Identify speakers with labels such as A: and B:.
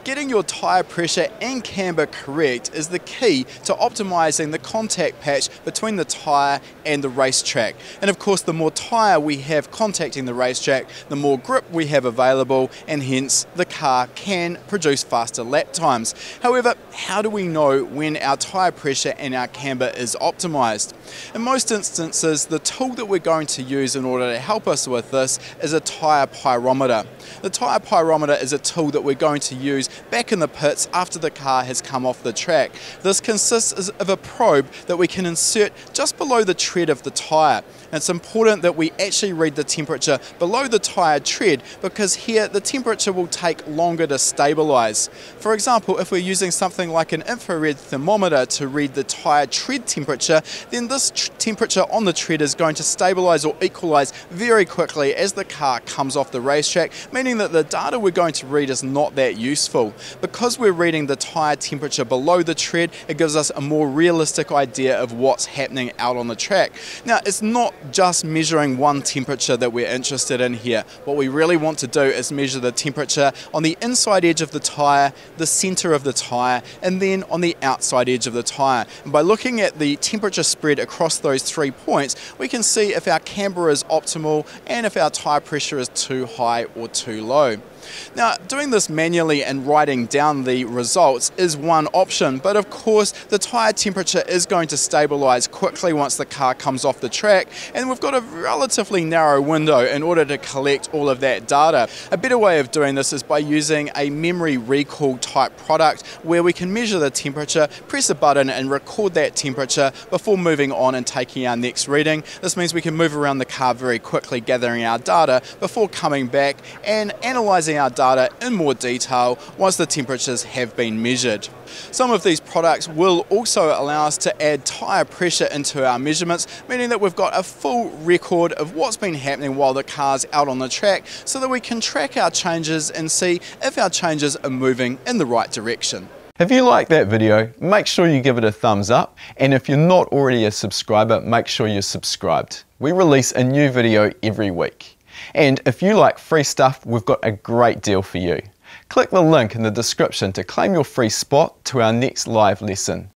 A: Getting your tyre pressure and camber correct is the key to optimising the contact patch between the tyre and the racetrack. And of course, the more tyre we have contacting the racetrack, the more grip we have available, and hence the car can produce faster lap times. However, how do we know when our tyre pressure and our camber is optimised? In most instances, the tool that we're going to use in order to help us with this is a Tyre Pyrometer. The Tyre Pyrometer is a tool that we're going to use back in the pits after the car has come off the track. This consists of a probe that we can insert just below the tread of the tyre. And it's important that we actually read the temperature below the tyre tread, because here the temperature will take longer to stabilise. For example, if we're using something like an infrared thermometer to read the tyre tread temperature, then this temperature on the tread is going to stabilise or equalise very quickly as the car comes off the racetrack, meaning that the data we're going to read is not that useful. Because we're reading the tyre temperature below the tread, it gives us a more realistic idea of what's happening out on the track. Now, it's not just measuring one temperature that we're interested in here. What we really want to do is measure the temperature on the inside edge of the tyre, the centre of the tyre, and then on the outside edge of the tyre. And by looking at the temperature spread across those 3 points, we can see if our camber is optimal and if our tyre pressure is too high or too low. Now, doing this manually and writing down the results is one option, but of course the tyre temperature is going to stabilise quickly once the car comes off the track, and we've got a relatively narrow window in order to collect all of that data. A better way of doing this is by using a memory recall type product where we can measure the temperature, press a button and record that temperature before moving on and taking our next reading. This means we can move around the car very quickly gathering our data before coming back and analysing our data in more detail once the temperatures have been measured. Some of these products will also allow us to add tyre pressure into our measurements, meaning that we've got a full record of what's been happening while the car's out on the track, so that we can track our changes and see if our changes are moving in the right direction.
B: If you like that video, make sure you give it a thumbs up, and if you're not already a subscriber, make sure you're subscribed. We release a new video every week. And if you like free stuff, we've got a great deal for you. Click the link in the description to claim your free spot to our next live lesson.